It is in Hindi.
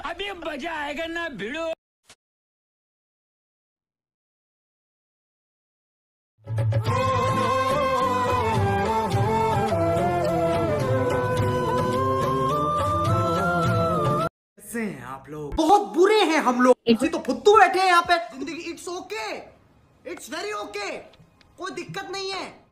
अभी मजा आएगा ना भिड़ो। कैसे हैं आप लोग? बहुत बुरे हैं हम लोग। इसी तो फुद्दू बैठे हैं यहाँ पे। जिंदगी it's okay, it's very okay, कोई दिक्कत नहीं है।